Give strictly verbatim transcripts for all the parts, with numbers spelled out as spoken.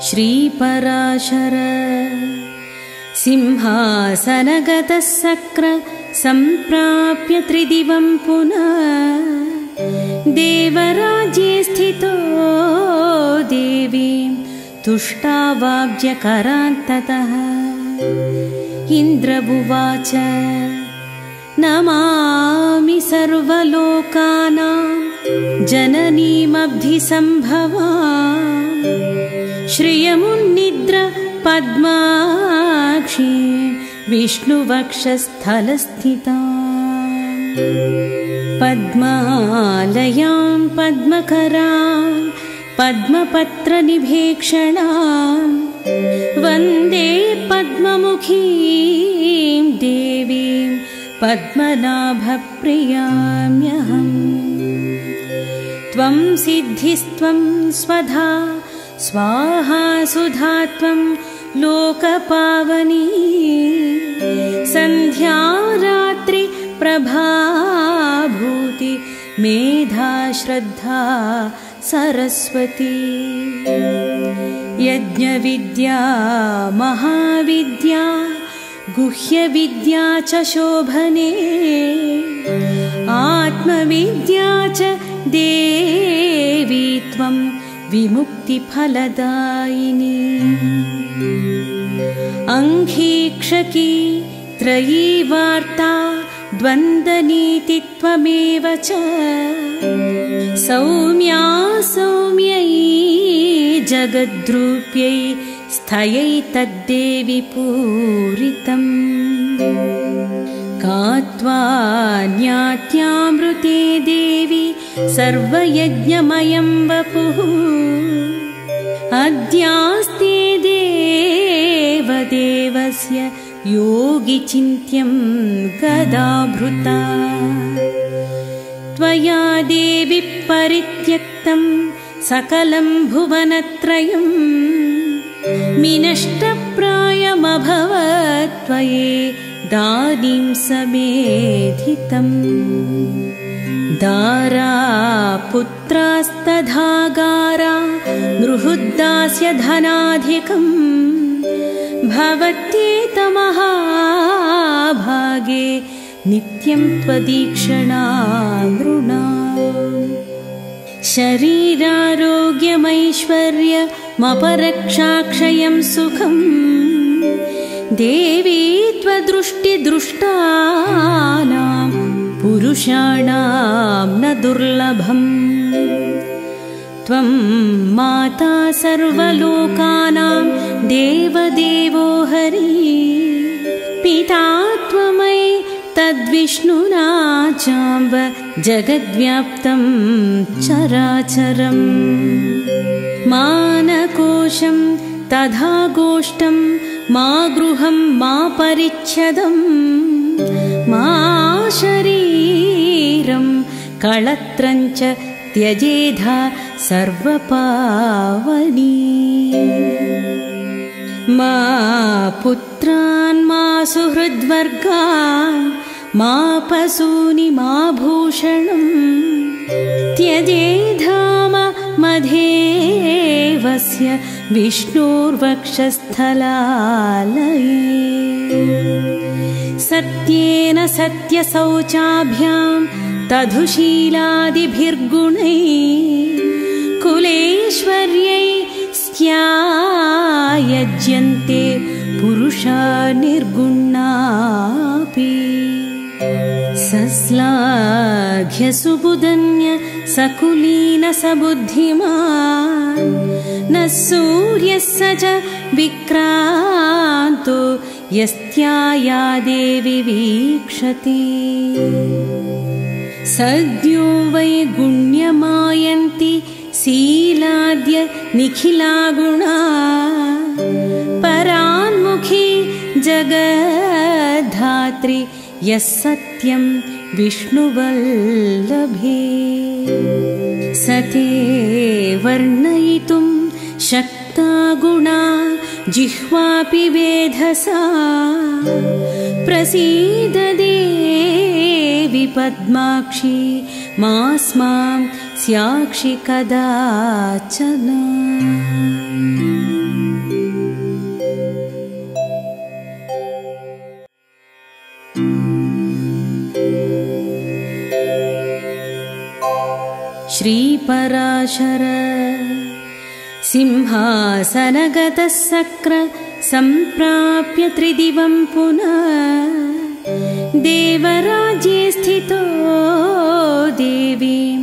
श्रीपराशर सिंहासनगतः सक्र सम्प्राप्य त्रिदिवं पुनः देवराज्ये स्थितो देवीं तुष्टावाब्जकरान्ततः इन्द्रबुवाच नमामि सर्वलोकानां जननीमब्धिसम्भवां श्रियमुन्निद्र पद्माक्षी विष्णुवक्षस्थलस्थितां पद्मालयां पद्मकरां पद्मपत्रनिभेक्षणां वन्दे पद्ममुखीं देवीं पद्मनाभप्रियाम्यहम् त्वं सिद्धिस्त्वं स्वधा स्वाहा सुधा त्वं लोकपावनी सन्ध्या रात्रि प्रभाभूति मेधा श्रद्धा सरस्वती यज्ञविद्या महाविद्या गुह्यविद्या च शोभने आत्मविद्या च देवी त्वं विमुक्तिफलदायिनी अंखीक्षकी त्रयी वार्ता द्वन्द्वनीतित्वमेव च सौम्या सौम्यै जगद्रूप्यै स्थयै तद्देवि पूरितम् का त्वान्यात्यामृते देवी सर्वयज्ञमयं वपुः अद्यास्ते देवदेवस्य योगिचिन्त्यं गदाभृता त्वया देवी परित्यक्तं सकलं भुवनत्रयं मिनष्टप्रायमभवत् त्वयेदानीं समेधितम् दारा पुत्रास्तधागारा नृहुद्दास्य धनाधिकम् भवत्येतमहाभागे नित्यं त्वदीक्षणा नृणाम् शरीरारोग्यमैश्वर्यमपरक्षाक्षयं सुखम् देवी त्वदृष्टिदृष्टानां पुरुषाणां न दुर्लभम् त्वं माता सर्वलोकानां देवदेवो हरि पिता त्वमयि तद्विष्णुना चाम्ब जगद्व्याप्तं चराचरम् मानकोशं तथा गोष्ठं मा गृहं मा परिच्छदं मा शरीरं कळत्रञ्च त्यजेधा सर्वपावनी मा पुत्रान् मा सुहृद्वर्गान् मा पशूनि मा भूषणम् त्यजेधाम मधेवस्य विष्णोर्वक्षस्थलालये सत्येन सत्यशौचाभ्यां तधुशीलादिभिर्गुणैः कुलेश्वर्यै स्यायज्यन्ते पुरुषा निर्गुणापि सस्लाघ्य सुबुधन्य सकुलीन सबुद्धिमान् न सूर्यः स च विक्रान्तो यस्त्याया देवी वीक्षते सद्यो वै गुण्यमायन्ति शीलाद्य निखिला गुणा परान्मुखी जगद्धात्री यः सत्यं विष्णुवल्लभे सते वर्णयितुं शक्ता गुणा जिह्वापि वेधसा प्रसीद देवि पद्माक्षी मास्मां स्याक्षि कदाचन। पराशर सिंहासनगतः सक्र सम्प्राप्य त्रिदिवं पुनः देवराज्ये स्थितो देवीं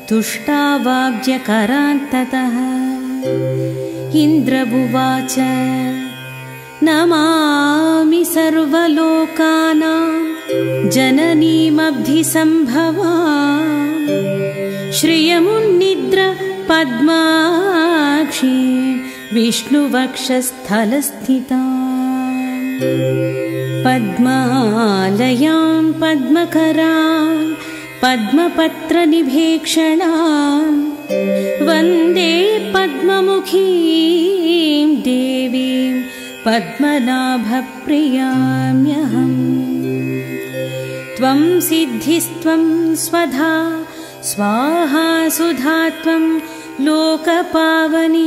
तुष्टावाब्जकरान्ततः इन्द्रबुवाच नमामि सर्वलोकानां जननीमब्धिसम्भवां श्रियमुन्निद्र पद्माक्षी विष्णुवक्षस्थलस्थितां पद्मालयां पद्मकरां पद्मपत्रनिभेक्षणां वन्दे पद्ममुखीं देवीं पद्मनाभप्रियाम्यहम् त्वं सिद्धिस्त्वं स्वधा स्वाहा सुधा त्वं लोकपावनी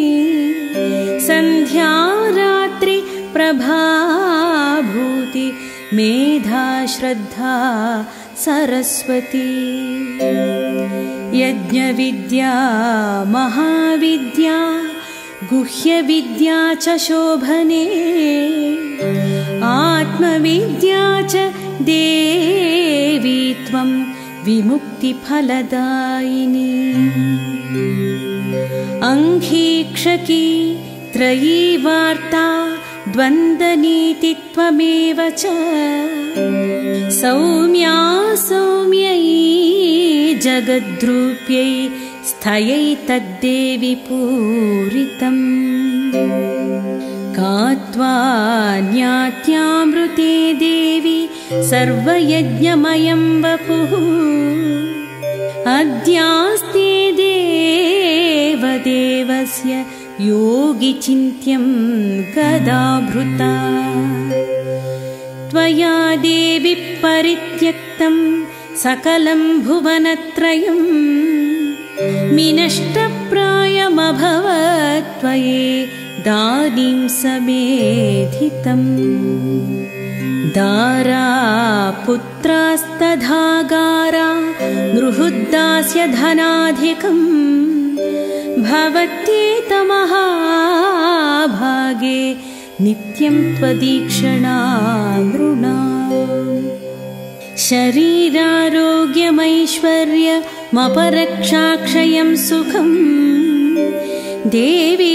सन्ध्या रात्रि प्रभाभूति मेधा श्रद्धा सरस्वती यज्ञविद्या महाविद्या गुह्यविद्या च शोभने आत्मविद्या च देवी त्वं विमुक्तिफलदायिनी अंघीक्षकी त्रयी वार्ता द्वन्द्वनीति त्वमेव च सौम्या सौम्यै जगद्रूप्यै स्थयै तद्देवि पूरितम् कात्वान्यात्यामृते देवी सर्वयज्ञमयं वपुः अद्यास्ते देवदेवस्य योगिचिन्त्यं गदाभृता त्वया देवि परित्यक्तं सकलं भुवनत्रयं मिनष्टप्रायमभवत् त्वयेदानीं समेधितम् दारा पुत्रास्तधागारा नृहुद्दास्य धनाधिकम् भवत्येतमहाभागे नित्यं त्वदीक्षणा नृणाम् शरीरारोग्यमैश्वर्यमपरक्षाक्षयं सुखम् देवी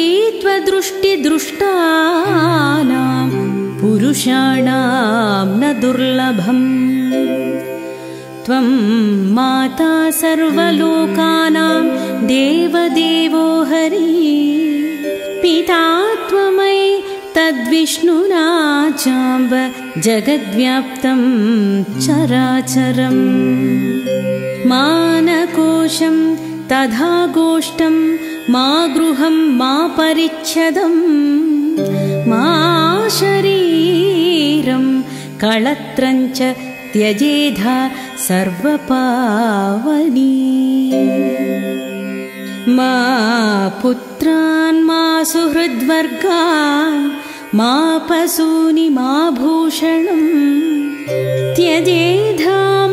त्वदृष्टिदृष्टानां पुरुषाणां न दुर्लभम् त्वं माता सर्वलोकानां देवदेवो हरि पिता त्वमयि तद्विष्णुना चाम्ब जगद्व्याप्तं चराचरम् मानकोशं तथा गोष्ठं मा गृहं मा परिच्छदं मा शरीरं कळत्रञ्च त्यजेधा सर्वपावनी मा पुत्रान् मा सुहृद्वर्गान् मा पशूनि मा भूषणं त्यजेधाम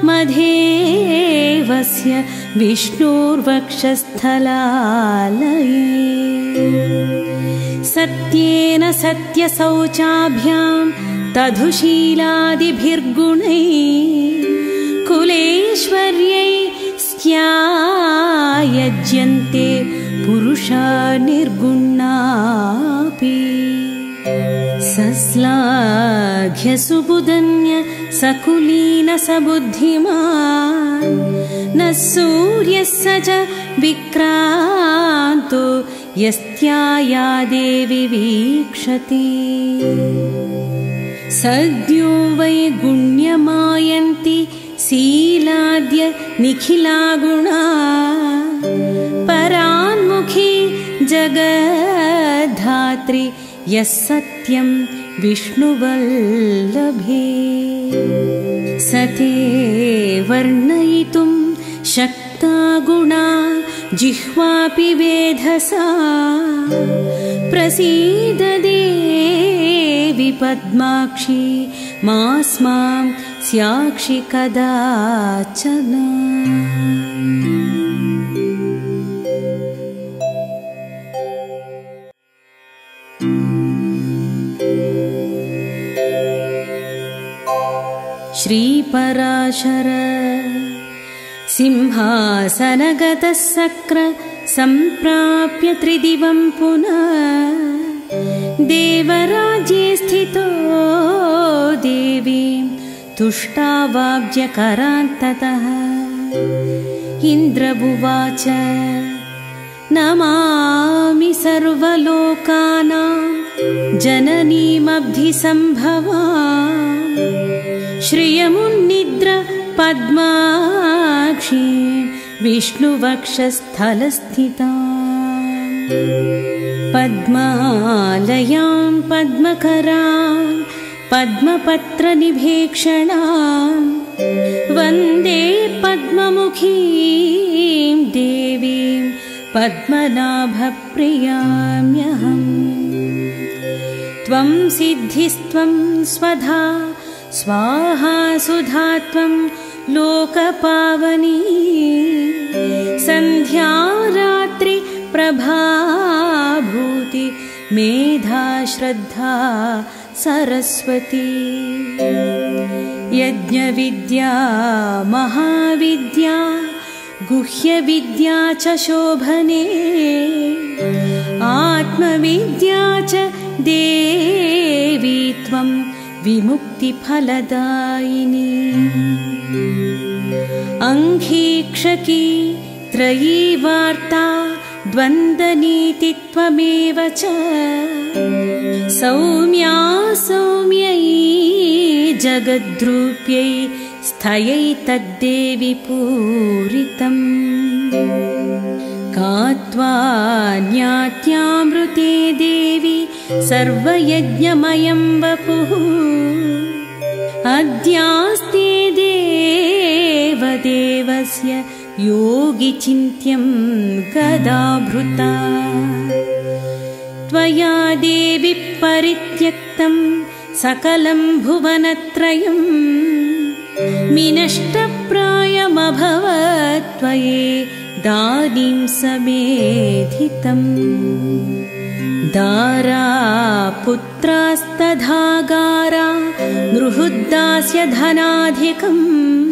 मधेवस्य विष्णोर्वक्षस्थलालये सत्येन सत्यशौचाभ्यां तधुशीलादिभिर्गुणैः कुलेश्वर्यै स्यायज्यन्ते पुरुषा निर्गुणापि सस्लाघ्य सुबुधन्य सकुलीन सबुद्धिमान् न सूर्यः स च विक्रान्तो यस्त्याया देवी वीक्षते सद्यो वै गुण्यमायन्ति शीलाद्य निखिला गुणा परान्मुखी जगद्धात्री यः सत्यं विष्णुवल्लभे सते वर्णयितुं शक्ता गुणा जिह्वापि वेधसा प्रसीद देवि पद्माक्षी मास्मां स्याक्षि कदाचन। श्रीपराशर सिंहासनगतः सक्र सम्प्राप्य त्रिदिवं पुनः देवराज्ये स्थितो देवीं तुष्टावाब्जकरान्ततः इन्द्रबुवाच नमामि सर्वलोकानां जननीमब्धिसम्भवां श्रियमुन्निद्र पद्माक्षी विष्णुवक्षस्थलस्थितां पद्मालयां पद्मकरां पद्मपत्रनिभेक्षणां वन्दे पद्ममुखीं देवीं पद्मनाभप्रियाम्यहम् त्वं सिद्धिस्त्वं स्वधा स्वाहा सुधा त्वं लोकपावनी सन्ध्या रात्रि प्रभाभूति मेधा श्रद्धा सरस्वती यज्ञविद्या महाविद्या गुह्यविद्या च शोभने आत्मविद्या च देवी त्वं विमुक्तिफलदायिनी अंखीक्षकी त्रयी वार्ता द्वन्द्वनीतित्वमेव च सौम्या सौम्यै जगद्रूप्यै स्थयै तद्देवि पूरितम् का त्वान्यात्यामृते देवी सर्वयज्ञमयं वपुः अद्यास्ते देवदेवस्य योगिचिन्त्यं गदाभृता त्वया देवि परित्यक्तं सकलं भुवनत्रयं मिनष्टप्रायमभवत् त्वयेदानीं समेधितम् दारा पुत्रास्तधागारा नृहुद्दास्य धनाधिकम्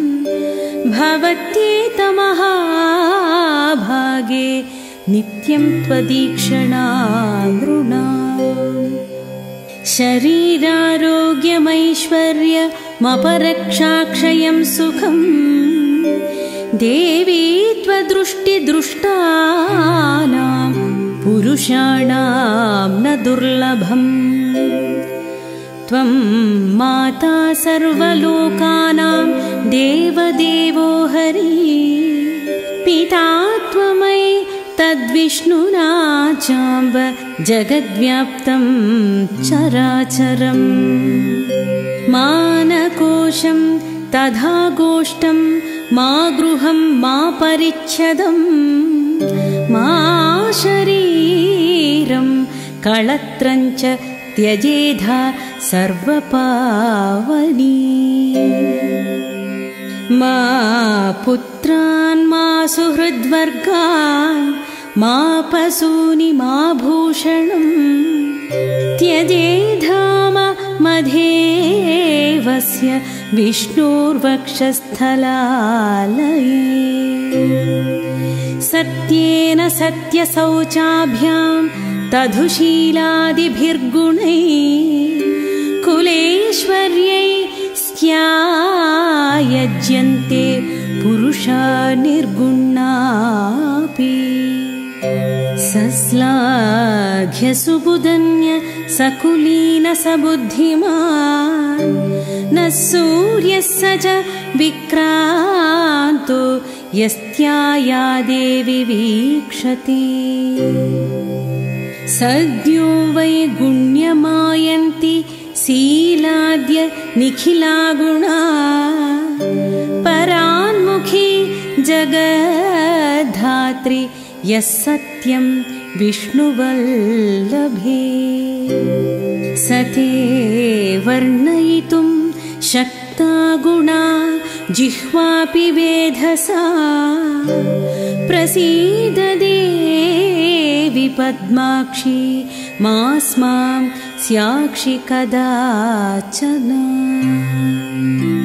भवत्येतमहाभागे नित्यं त्वदीक्षणा नृणाम् शरीरारोग्यमैश्वर्यमपरक्षाक्षयं सुखम् देवी त्वदृष्टिदृष्टानां पुरुषाणां न दुर्लभम् त्वं माता सर्वलोकानां देवदेवो हरि पिता त्वमयि तद्विष्णुना चाम्ब जगद्व्याप्तं चराचरम् मानकोशं तथा गोष्ठं मा गृहं मा परिच्छदं मा शरीरं कळत्रं च त्यजेधा सर्वपावनी मा पुत्रान् मा सुहृद्वर्गान् मा पशूनि मा भूषणं त्यजेधाम मधेवस्य विष्णुर्वक्षस्थलालये सत्येन सत्यशौचाभ्यां तधुशीलादिभिर्गुणैः कुलेश्वर्यै स्यायज्यन्ते पुरुषा निर्गुणापि सस्लाघ्य सुबुधन्य सकुलीन सबुद्धिमान् न सूर्यः स च विक्रान्तो यस्त्याया देवी वीक्षते सद्यो वै गुण्यमायन्ति शीलाद्य निखिला गुणा परान्मुखी जगद्धात्री यः सत्यं विष्णुवल्लभे सते वर्णयितुं शक्ता गुणा जिह्वापि वेधसा प्रसीद देवि पद्माक्षी मास्मां स्याक्षि कदाचन।